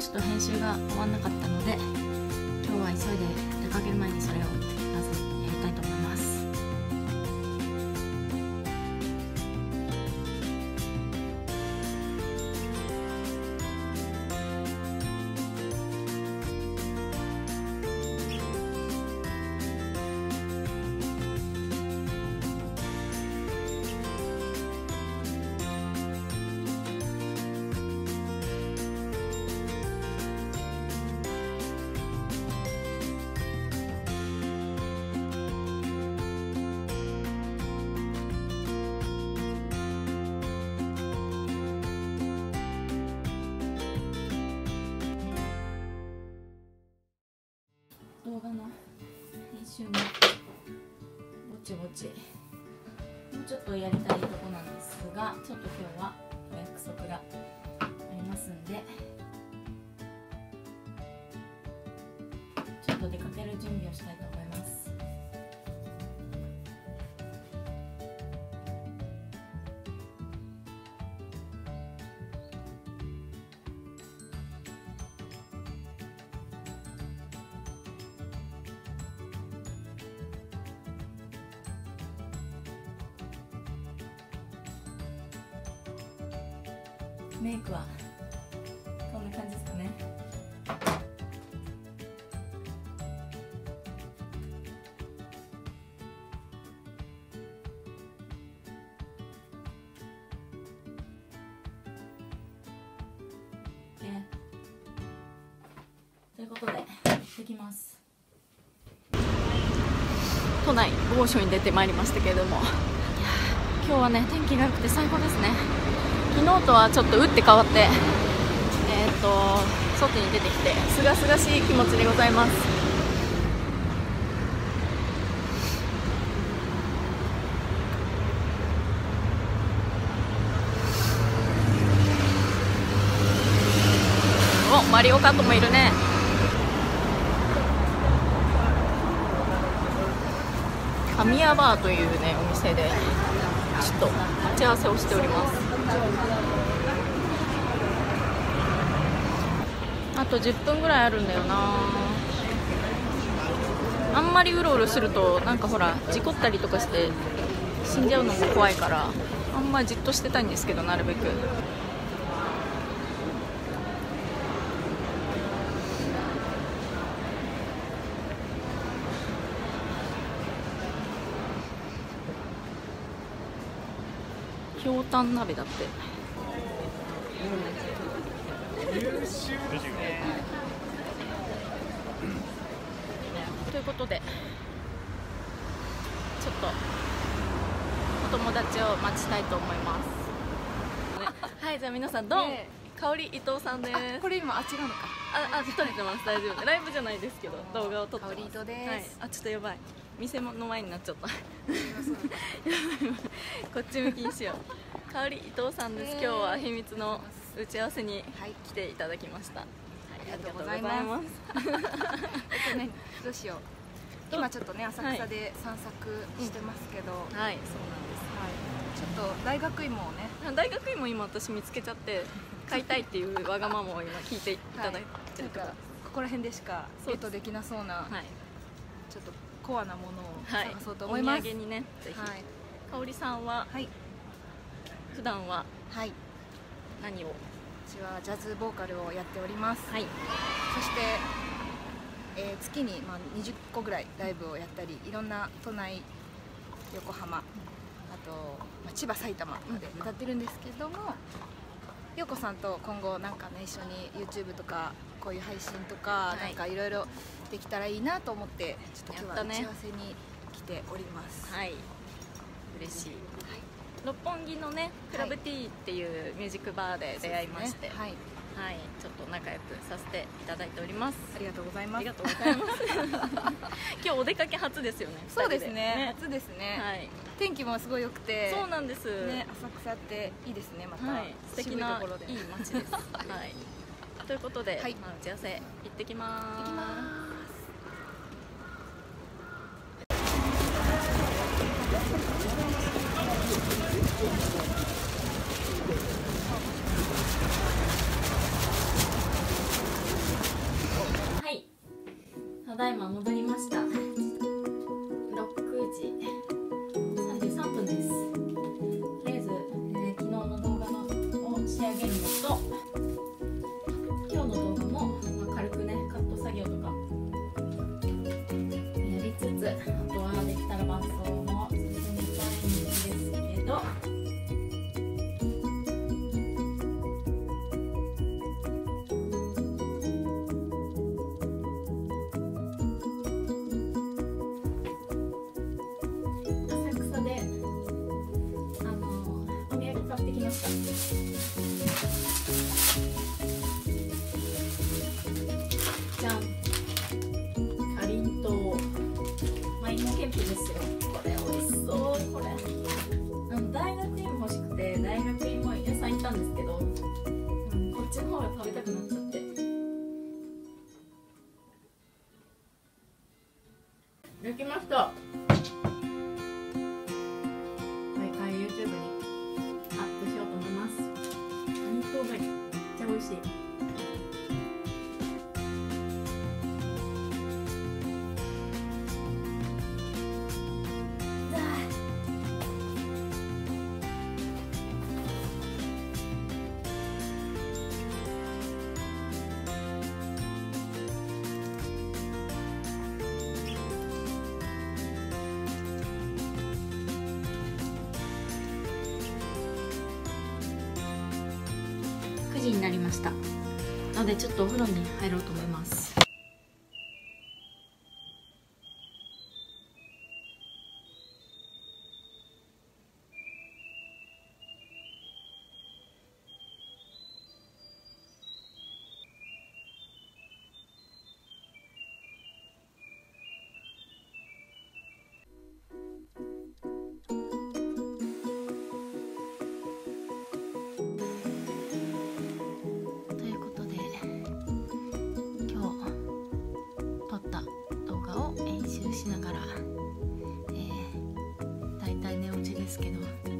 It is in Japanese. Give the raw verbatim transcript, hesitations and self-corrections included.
ちょっと編集が終わんなかったので、今日は急いで出かける前にそれをまずやりたいと思います。動画の編集もぼちぼちもうちょっとやりたいとこなんですが、ちょっと今日はお約束がありますんで、ちょっと出かける準備をしたいと思います。メイクはこんな感じですかね。でということで行ってきます。都内某所に出てまいりましたけれども、いや今日はね天気が良くて最高ですね。昨日とはちょっと打って変わって、えー、っと外に出てきてすがすがしい気持ちでございます。お、マリオカートもいるね。神谷バーというねお店でちょっと待ち合わせをしております。あとじゅっぷんぐらいあるんだよな。あんまりうろうろするとなんかほら事故ったりとかして死んじゃうのも怖いから、あんまじっとしてたいんですけど、なるべく。ひょうたん鍋だって。ということでちょっとお友達を待ちたいと思います。はい、じゃあ皆さんどうも、香り伊藤さんです。 これ今あ違うのか。 ああ撮れてます、大丈夫。ライブじゃないですけど動画を撮ってます。 香り伊藤です、 はい、あちょっとやばい、店の前になっちゃったこっち向きにしよう。香り伊藤さんです。今日は秘密の打ち合わせに来ていただきました。はい、 ありがとうございます。えっとね、どうしよう。今ちょっとね浅草で散策してますけど、 はい、そうなんです。 はい、ちょっと大学芋をね、 大学芋今私見つけちゃって買いたいっていうわがままを今聞いていただいてるところ。 ここら辺でしかゲットできなそうな、はい、ちょっとコアなものを探そうと思います。 お土産にね、ぜひ。はい、香りさんは、はい、普段は何を？ うちはジャズボーカルをやっております。はい、そして、えー、月にまあにじゅっこぐらいライブをやったり、いろんな都内、横浜、あと、まあ、千葉、埼玉まで歌ってるんですけども、陽子さんと今後なんかね一緒に YouTube とかこういう配信とか、はい、なんかいろいろできたらいいなと思ってちょっと今日は打ち合わせに来ております。 はい、嬉しい。はい、六本木のねクラブ T っていうミュージックバーで出会いまして、はい、はい、ちょっと仲良くさせていただいております。 ありがとうございます。 ありがとうございます今日お出かけ初ですよね。 そうですね、ね、初ですね。はい、天気もすごい良くて、 そうなんです、 ね、浅草っていいですね。また、はい、 素敵ないい街です、はい、ということで、はい、まあ、打ち合わせ行ってきます。行ってきます。 だいま戻りました。ろくじさんじゅうさんぷんです。とりあえず、えー、昨日の動画のを仕上げるのと、今日の動画も、まあ、軽くねカット作業とかやりつつ、あとはできたら伴奏も進めたいんですけど。買ってきました。じゃん、かりんとう、まあ、芋けんぴですよ。これ美味しそう。これあの大学芋欲しくて大学芋屋さん行ったんですけど、うん、こっちの方が食べたくなっちゃって。できました。めっちゃ美味しい。くじになりましたので、ちょっとお風呂に入ろうと思います。しながら、えー、だいたい寝落ちですけど